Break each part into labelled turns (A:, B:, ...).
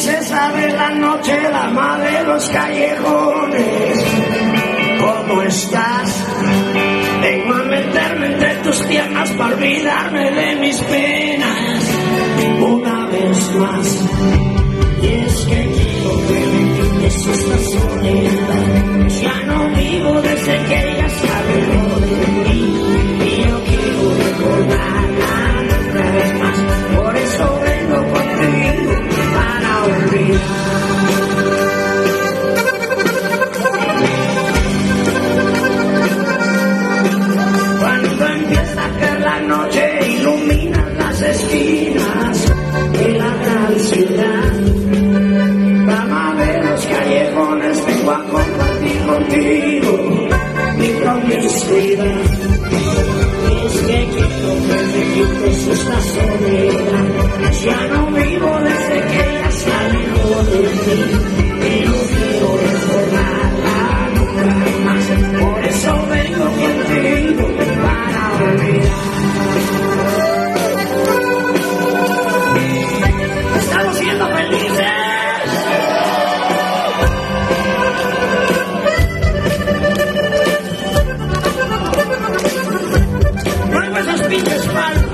A: princesa de la noche, dama de los callejones, ¿cómo estás? Vengo a meterme entre tus piernas para olvidarme de mis penas una vez más. Y es que quiero que me quites esta soledad. Ya no vivo desde que ella se alejó de mí, y yo quiero recordarla otra vez más. Por eso vengo contigo para olvidar. Cuando empieza a caer la noche, ilumina las esquinas de la gran ciudad. Dama de los callejones, vengo a compartir contigo mi promiscuidad. Y es que quiero que me quites esta soledad. Ya no vivo desde que ella se alejó de mí, y no quiero recordarla nunca más. Por eso vengo contigo para olvidar. Estamos siendo felices. Luego esas pinches palmas.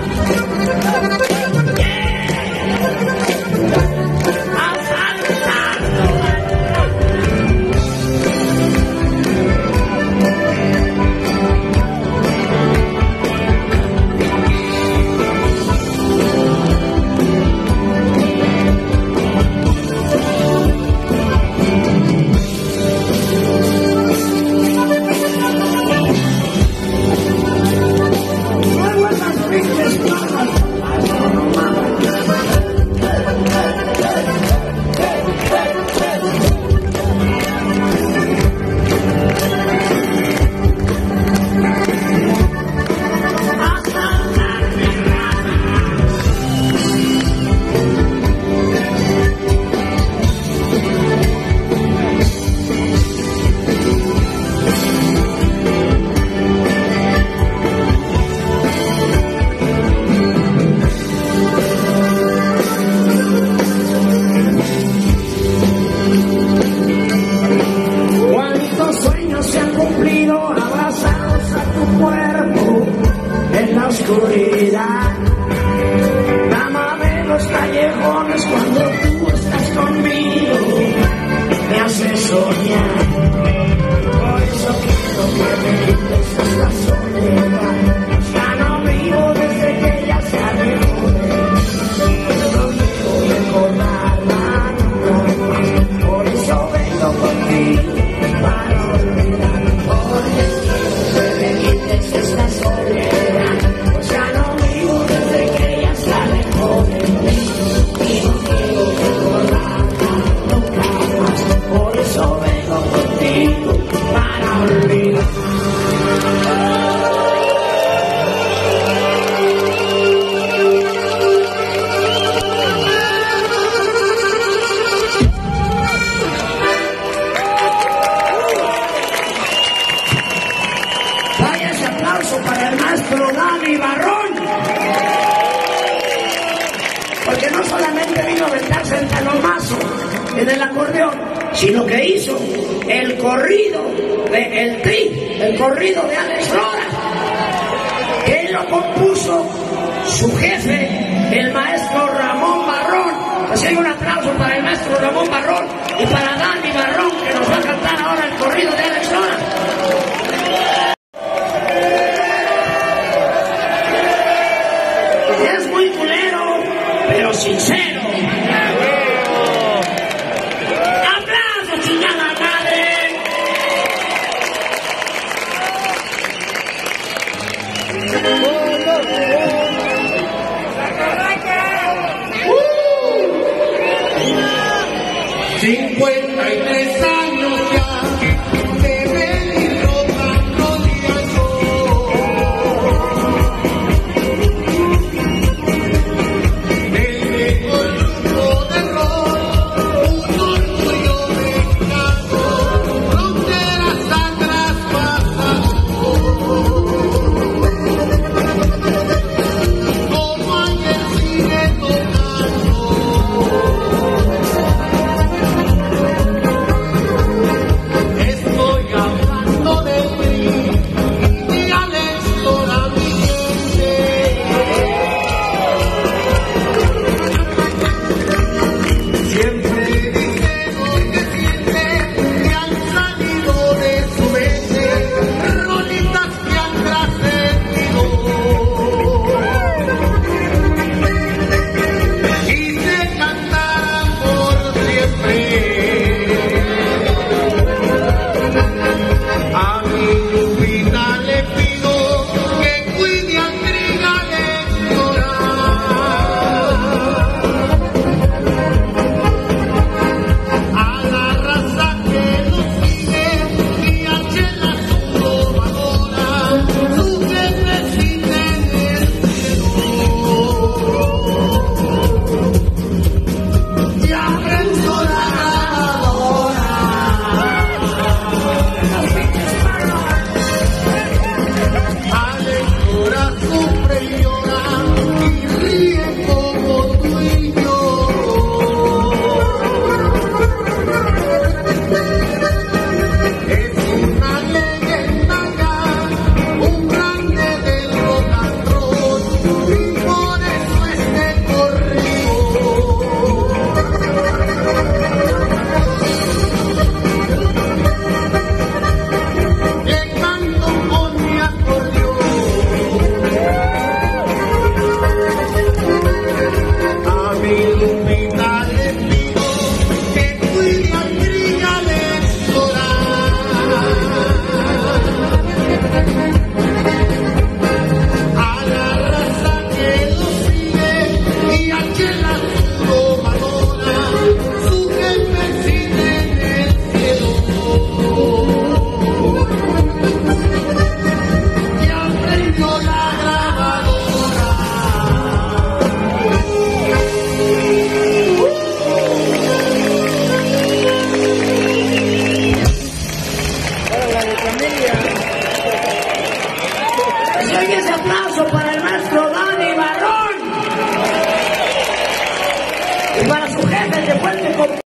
A: Dama de los callejones, cuando tú estás conmigo me haces soñar. Por eso quiero que me quites esta soledad. Ya no vivo desde que ella se alejó de mí, no quiero recordarla nunca más. Por eso vengo contigo para olvidar. Por eso quiero que me quites esta soledad. Para el maestro Dani Barrón, porque no solamente vino a aventarse el talomazo en el acordeón, sino que hizo el corrido de El Tri, el corrido de Alex Lora, que él lo compuso su jefe, el maestro Ramón Barrón. Así que un aplauso para el maestro Ramón Barrón y para Dani Barrón, que nos va a cantar ahora el corrido de Alex Lora. Pero sincero. ¡Aplausos, chingada madre! ¡53 años ya de venir rotando días. fuerte, fuerte.